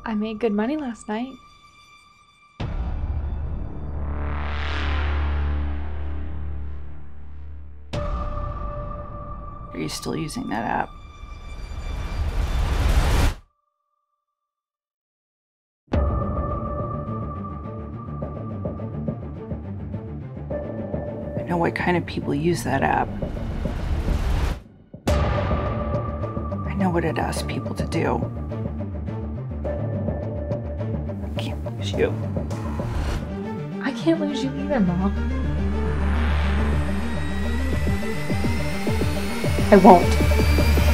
I made good money last night. Are you still using that app? I know what kind of people use that app. I know what it asks people to do. I can't lose you. I can't lose you either, Mom. I won't.